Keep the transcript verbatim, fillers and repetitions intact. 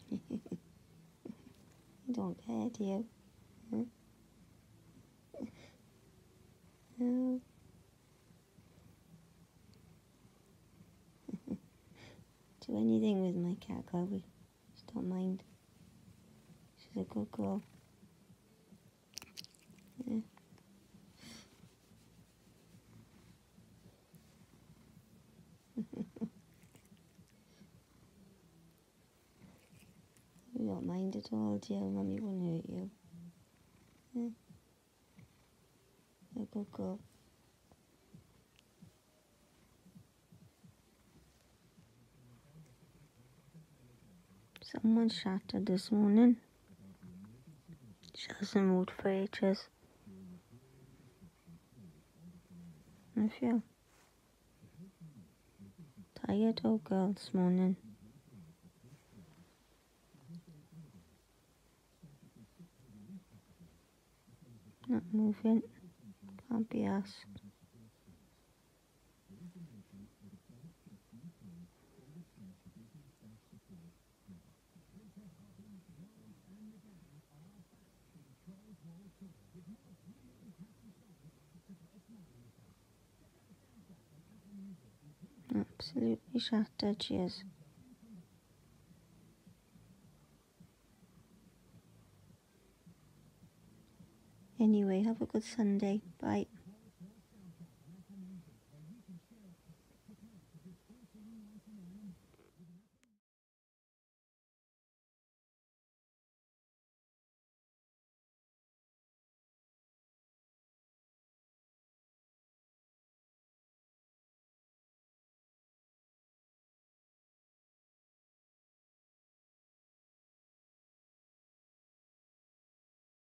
You don't care, do you? Huh? No. Do anything with my cat, Chloe. Just don't mind. She's a good girl. Yeah. You don't mind at all, do you? Mummy wouldn't hurt you. Yeah. You're a good girl. Someone shattered this morning. She hasn't moved for ages. I feel tired, old girl, this morning. Not moving. Can't be asked. Absolutely shattered, she is. Anyway, have a good Sunday. Bye.